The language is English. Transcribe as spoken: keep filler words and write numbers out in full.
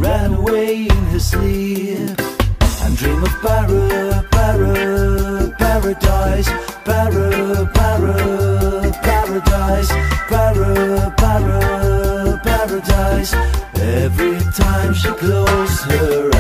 ran away in her sleep and dream of para, para, paradise, para, para, paradise, para, para, paradise. Every time she closed her